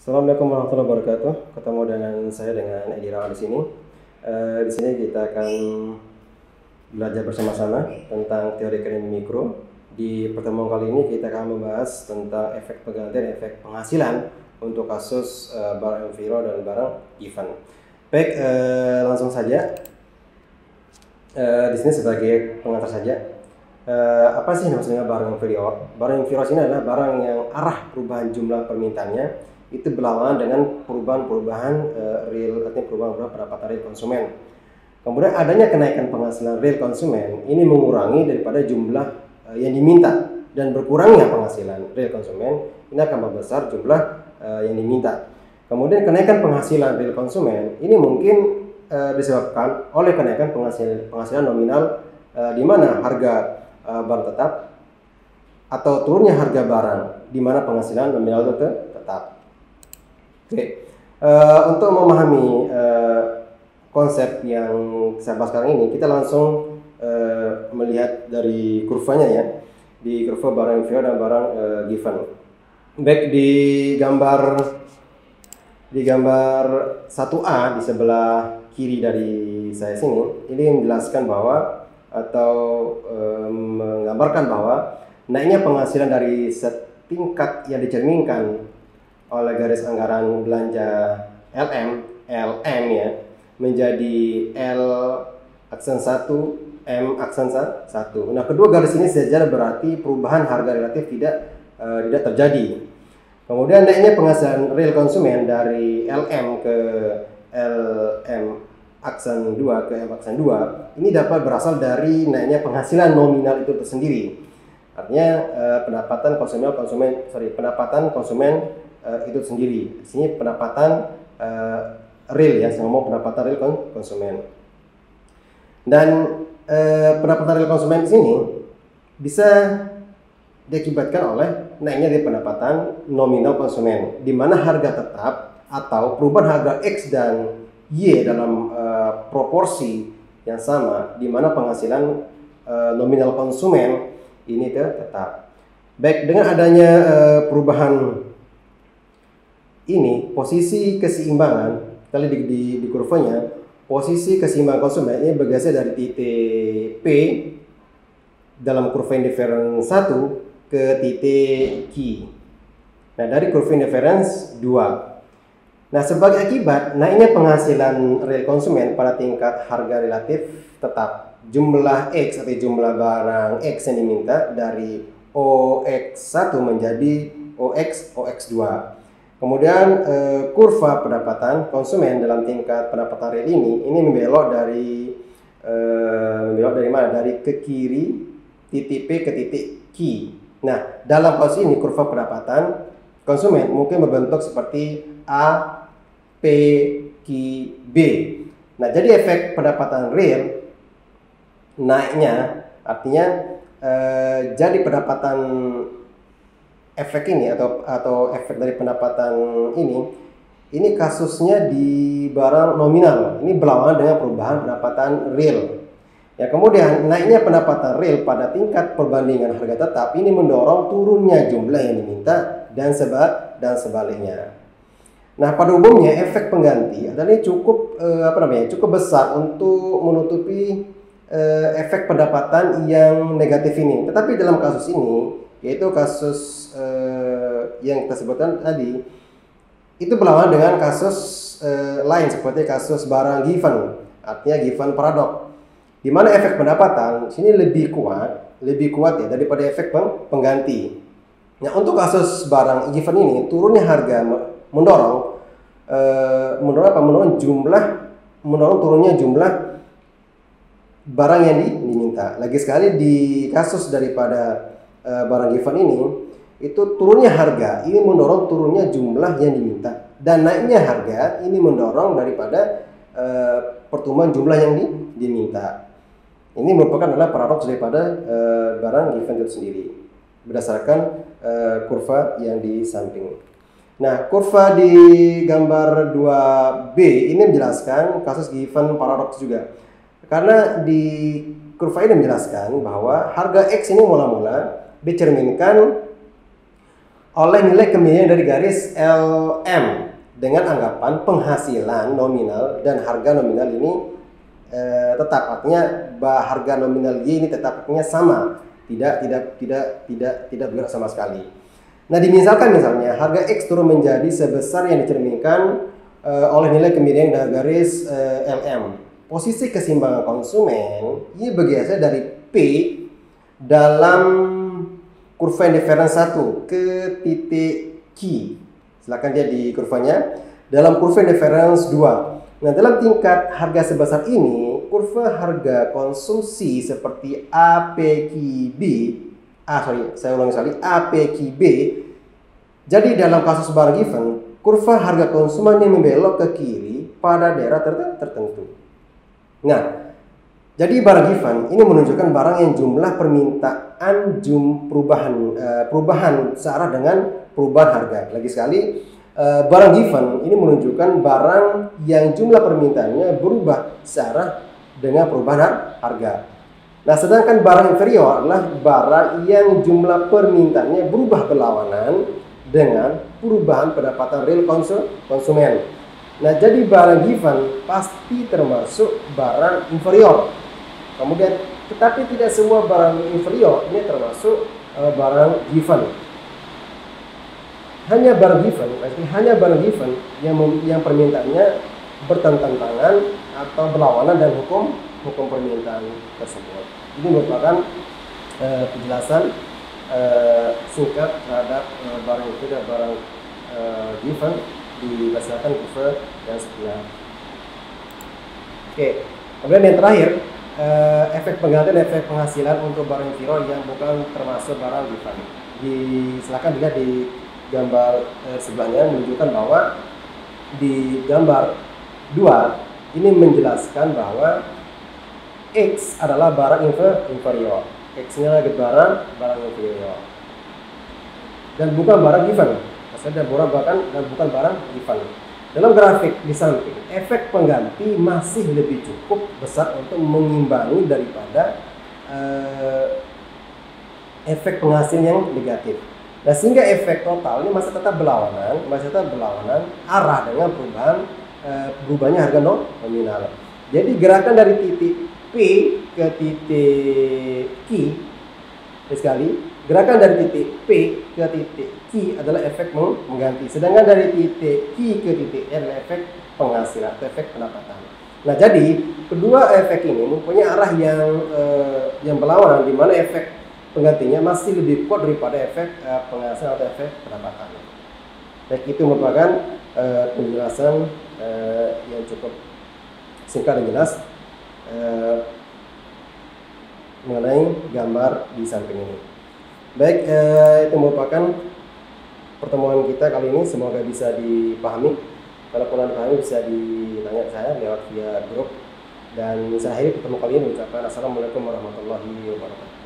Assalamualaikum warahmatullahi wabarakatuh. Ketemu dengan saya dengan Edi Rawal di sini. Di sini kita akan belajar bersama-sama tentang teori ekonomi mikro. Di pertemuan kali ini kita akan membahas tentang efek penggantian, efek penghasilan untuk kasus barang enviro dan barang given. Baik, langsung saja. Di sini sebagai pengantar saja. Apa sih maksudnya barang enviro? Barang enviro ini adalah barang yang arah perubahan jumlah permintaannya itu berlawanan dengan perubahan real, artinya perubahan pendapatan real konsumen. Kemudian adanya kenaikan penghasilan real konsumen ini mengurangi daripada jumlah yang diminta, dan berkurangnya penghasilan real konsumen ini akan membesar jumlah yang diminta. Kemudian kenaikan penghasilan real konsumen ini mungkin disebabkan oleh kenaikan penghasilan nominal, di mana harga barang tetap, atau turunnya harga barang di mana penghasilan nominal tetap. Oke, untuk memahami konsep yang saya bahas sekarang ini, kita langsung melihat dari kurvanya ya, di kurva barang enviro dan barang given. Baik, di gambar 1A di sebelah kiri dari saya sini, ini menjelaskan bahwa atau menggambarkan bahwa naiknya penghasilan dari setingkat yang dicerminkan oleh garis anggaran belanja LM ya, menjadi L aksen 1, M aksen 1. Nah, kedua garis ini sejajar, berarti perubahan harga relatif tidak terjadi. Kemudian naiknya penghasilan real konsumen dari LM ke LM aksen 2 ke M aksen 2 ini dapat berasal dari naiknya penghasilan nominal itu tersendiri. Artinya pendapatan konsumen itu sendiri. Di sini pendapatan real ya, saya ngomong pendapatan real konsumen. Dan pendapatan real konsumen di sini bisa diakibatkan oleh naiknya dari pendapatan nominal konsumen, di mana harga tetap atau perubahan harga X dan Y dalam proporsi yang sama, di mana penghasilan nominal konsumen ini tetap. Baik, dengan adanya perubahan ini, posisi keseimbangan kali di kurvanya, posisi keseimbangan konsumen ini bergeser dari titik P dalam kurva indifference 1 ke titik Q. Nah, dari kurva indifference 2. Nah, sebagai akibat naiknya penghasilan real konsumen pada tingkat harga relatif tetap, jumlah X atau jumlah barang X yang diminta dari OX1 menjadi OX2. Kemudian kurva pendapatan konsumen dalam tingkat pendapatan real ini membelok dari mana? Dari ke kiri titik P ke titik Q. Nah, dalam posisi ini kurva pendapatan konsumen mungkin berbentuk seperti A, P, Q, B. Nah, jadi efek pendapatan real naiknya artinya jadi pendapatan efek ini atau efek dari pendapatan ini kasusnya di barang nominal. Ini berlawanan dengan perubahan pendapatan real. Ya, kemudian naiknya pendapatan real pada tingkat perbandingan harga tetap ini mendorong turunnya jumlah yang diminta dan sebaliknya. Nah, pada umumnya efek pengganti adalah cukup cukup besar untuk menutupi efek pendapatan yang negatif ini. Tetapi dalam kasus ini, yaitu kasus yang kita sebutkan tadi, itu berlawanan dengan kasus lain seperti kasus barang given, artinya given paradox, di mana efek pendapatan sini lebih kuat ya daripada efek pengganti. Nah, untuk kasus barang given ini, turunnya harga mendorong turunnya jumlah barang yang diminta. Lagi sekali di kasus daripada barang given ini, itu turunnya harga ini mendorong turunnya jumlah yang diminta, dan naiknya harga ini mendorong daripada pertumbuhan jumlah yang diminta. Ini merupakan adalah paradoks daripada barang given itu sendiri berdasarkan kurva yang di samping. Nah, kurva di gambar 2B ini menjelaskan kasus given paradoks juga. Karena di kurva ini menjelaskan bahwa harga X ini mula-mula dicerminkan oleh nilai kemiringan dari garis LM dengan anggapan penghasilan nominal dan harga nominal ini tetap, artinya harga nominal Y ini tetap artinya sama, tidak bergerak sama sekali. Nah, misalnya harga X turun menjadi sebesar yang dicerminkan oleh nilai kemiringan dari garis LM. Posisi keseimbangan konsumen ini bergeser dari P dalam kurva indifference 1 ke titik Q. Silakan lihat di kurvanya. Dalam kurva indifference 2. Nah, dalam tingkat harga sebesar ini, kurva harga konsumsi seperti APQB, APQB. Jadi dalam kasus barang given, kurva harga konsumen ini membelok ke kiri pada daerah tertentu. Nah, jadi barang given ini menunjukkan barang yang jumlah permintaan perubahan searah dengan perubahan harga. Lagi sekali, barang given ini menunjukkan barang yang jumlah permintaannya berubah searah dengan perubahan harga. Nah, sedangkan barang inferior adalah barang yang jumlah permintaannya berubah berlawanan dengan perubahan pendapatan real konsumen. Nah, jadi barang given pasti termasuk barang inferior. Kemudian, tetapi tidak semua barang inferior ini termasuk barang given. Hanya barang given yang permintaannya bertentangan atau berlawanan dengan hukum permintaan tersebut. Ini merupakan penjelasan singkat terhadap barang itu dan barang given berdasarkan kurva yang sebelah. Oke, kemudian yang terakhir, efek penggantian dan efek penghasilan untuk barang inferior yang bukan termasuk barang given. Silakan dilihat di gambar sebelahnya, menunjukkan bahwa di gambar 2 ini menjelaskan bahwa X adalah barang inferior. X-nya adalah barang inferior dan bukan barang given. Maksudnya bukan barang given. Dalam grafik di samping, efek pengganti masih lebih cukup besar untuk mengimbangi daripada efek penghasil yang negatif. Nah, sehingga efek total ini masih tetap berlawanan arah dengan berubahnya harga nominal. Jadi gerakan dari titik P ke titik Q, sekali gerakan dari titik P ke titik Q adalah efek mengganti, sedangkan dari titik Q ke titik R adalah efek penghasilan atau efek pendapatan. Nah, jadi kedua efek ini mempunyai arah yang berlawanan, di mana efek penggantinya masih lebih kuat daripada efek penghasilan atau efek pendapatan. Baik, itu merupakan penjelasan yang cukup singkat dan jelas mengenai gambar di samping ini. Baik, itu merupakan pertemuan kita kali ini. Semoga bisa dipahami. Kalau kurang dipahami bisa ditanya ke saya lewat via grup. Dan saya akhiri pertemuan kali ini mengucapkan assalamualaikum warahmatullahi wabarakatuh.